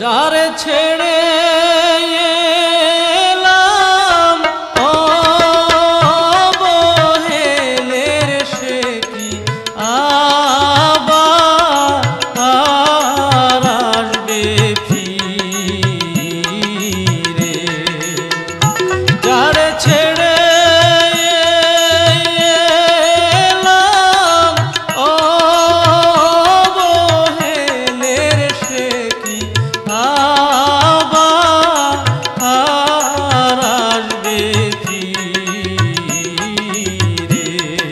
যারে ছেড়ে এলাম অবহেলের সে কি আবার আসবে ফিরে। যারে ছেড়ে এলাম অবহেলের সে কি আবার আসবে ফিরে।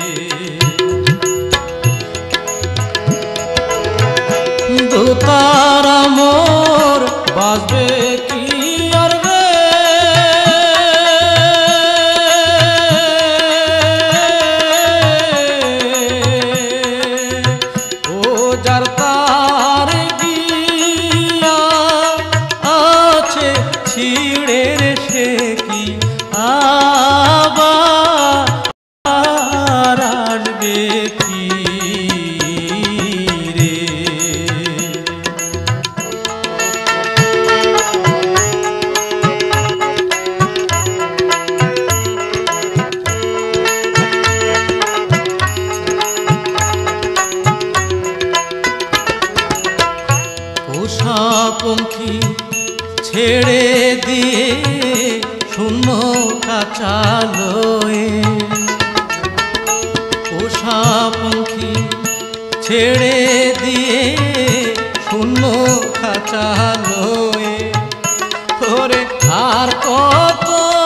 দোতারা মোর বাজবে কি আর রে, ও যার তার গিয়া আছে ছিড়ে রে সে কি আবার আসবে ফিরে। পোষা পঙ্খী ছেড়ে দিয়ে শূন্য কাচালয়ে, পোষা পঙ্খী ছেড়ে দিয়ে শূন্য কাচালয়ে, তোরে আর কত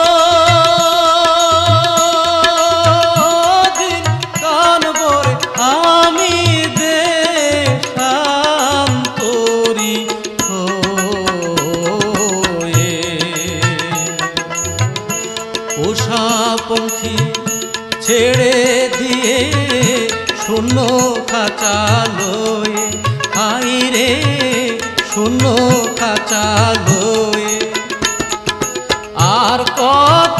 দিন কানবরে আমি দেশান্তরী হয়ে। পোষা পঙ্খী ছেড়ে দিয়ে শূন্য খাঁচালয়ে, হাই রে শূন্য খাঁচালয়ে। আর কত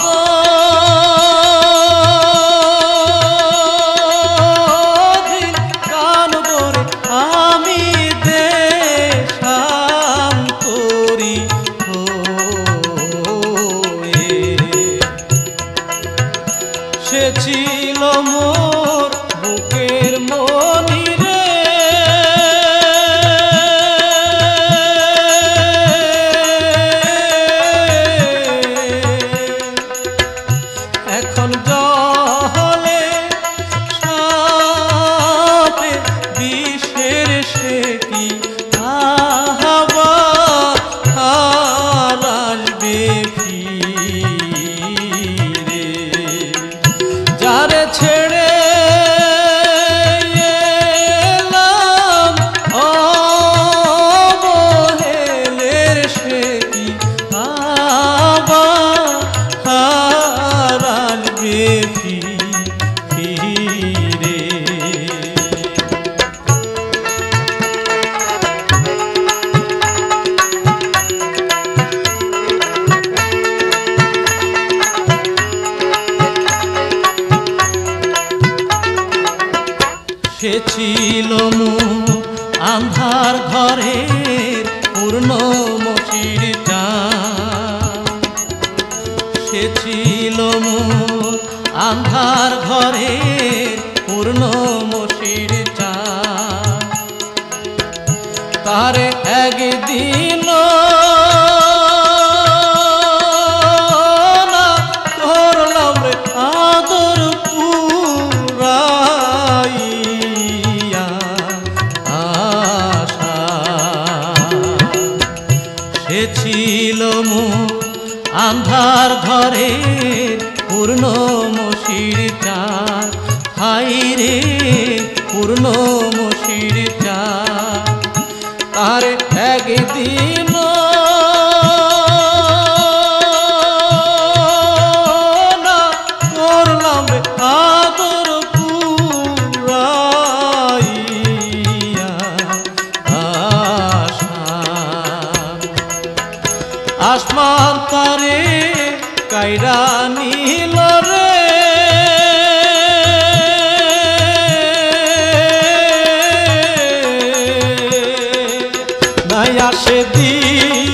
দিন কানবরে আমি দেশান্তরী হয়ে। সে ছিল মোর বুকের মনি রে, এখন জলে সাপে বিষের সে কি আবার আসবে ফিরে। যারে ছেড়ে এলাম অবহেলের সে কি আবার আসবে ফিরে। সে ছিল মোর আন্ধার ঘরের পূর্ণ মসির চাঁদ, সে ছিল মোর আন্ধার ঘরের পূর্ণ মসির চাঁদ। তার একদিন না করলাম রে আদর পুরাইয়া আশা। সে ছিল মোর আন্ধার ঘরের পূর্ণ মসির চাঁদ, হাই রে পূর্ণ মসির চাঁদ। তার একদিন না করলাম রে আদর পুরাইয়া আশা। আসমান তারে কাইরা নীল রে, নাই আসে দিন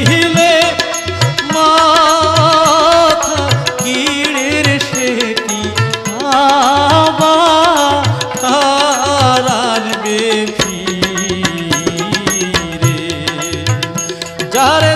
যারে